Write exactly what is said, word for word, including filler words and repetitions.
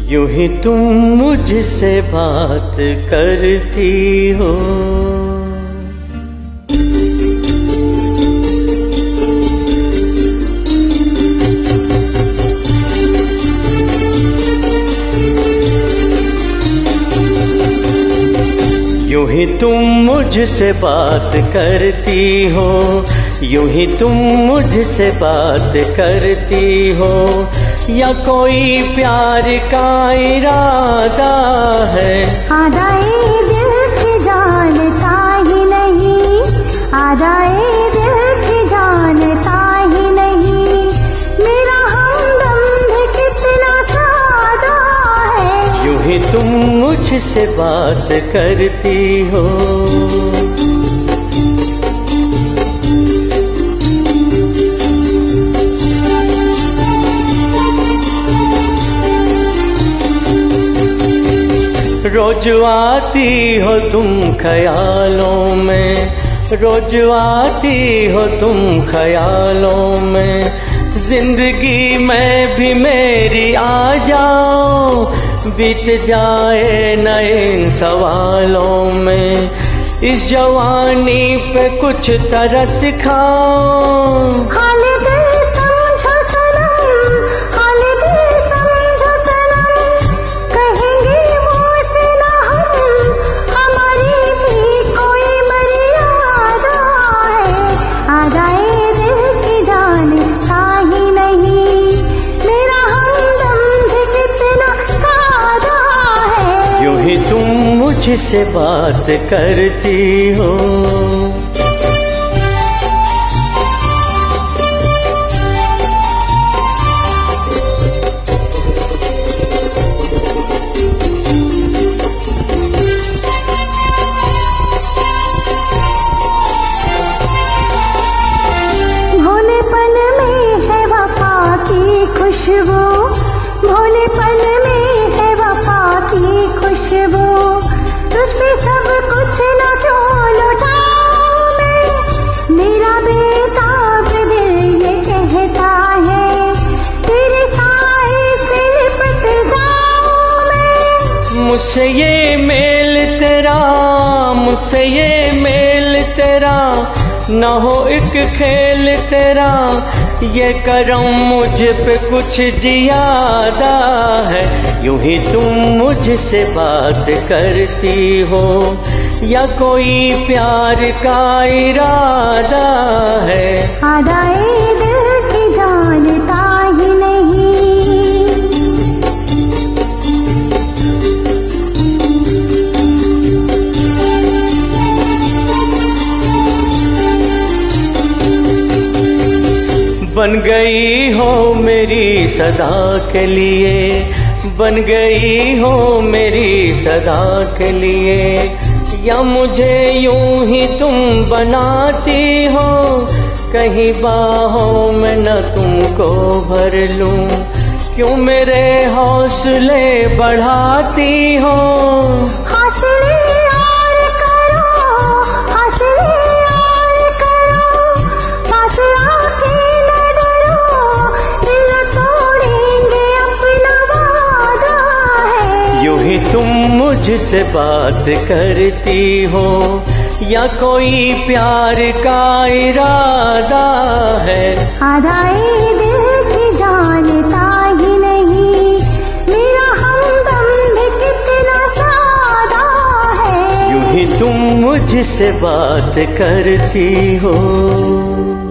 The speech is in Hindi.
यूं ही तुम मुझसे बात करती हो। यूं ही तुम मुझसे बात करती हो, यूं ही तुम मुझसे बात करती हो, या कोई प्यार का इरादा है। आदाए दिल की जानता ही नहीं, आदाए दिल की जानता ही नहीं, मेरा हमदम भी कितना सादा है। यूं ही तुम मुझसे बात करती हो। रोज आती हो तुम ख्यालों में, रोज आती हो तुम ख्यालों में, जिंदगी में भी मेरी आ जाओ, बीत जाए न इन सवालों में, इस जवानी पे कुछ तरस खाओ। हाल दिल समझो सनम, हाल दिल समझो सनम, कहेंगे मुझसे ना हम, हमारी भी कोई मर्यादा है। आदाए दिल की जानता ही नहीं, मेरा हमदम भी कितना सादा है। यूं ही तुम मुझसे बात करती हो। भोलेपन में है वफा की खुशबू, भोलेपन में है वफा की खुशबू, तुझ पे सब कुछ न क्यों लौटाऊं मैं, मेरा बेताब दिल ये कहता है, तेरे साए से लिपट जाऊं मैं। मुझसे ये मेल तेरा, मुझसे ये मेल तेरा, न हो एक खेल तेरा, ये करम मुझ पे कुछ जियादा है। यूं ही तुम मुझसे बात करती हो, या कोई प्यार का इरादा है। आदाए दिल की जानता ही नहीं। बन गई हो मेरी सदा के लिए, बन गई हो मेरी सदा के लिए, या मुझे यूं ही तुम बनाती हो, कहीं बाहों में न तुमको भर लूं, क्यों मेरे हौसले बढ़ाती हो। हौसले और करो, हौसले और करो, पास आके न डरो, दिल तोड़ेंगे अपना वादा है। यूं ही तुम मुझसे बात करती हो, या कोई प्यार का इरादा है। आदाए दिल की जानता ही नहीं, मेरा हमदम भी कितना सादा है। यूं ही तुम मुझसे बात करती हो।